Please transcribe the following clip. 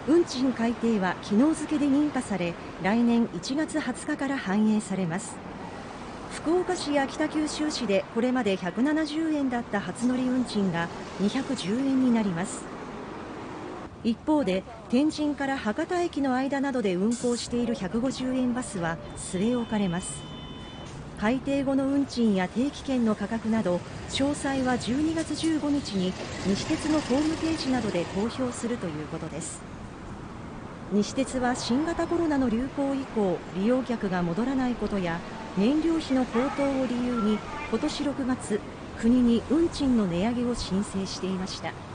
運賃改定は昨日付で認可され、来年1月20日から反映されます。福岡市や北九州市でこれまで170円だった初乗り運賃が210円になります。一方で、天神から博多駅の間などで運行している150円バスは据え置かれます。改定後の運賃や定期券の価格など詳細は12月15日に西鉄のホームページなどで公表するということです。西鉄は新型コロナの流行以降、利用客が戻らないことや燃料費の高騰を理由に今年6月、国に運賃の値上げを申請していました。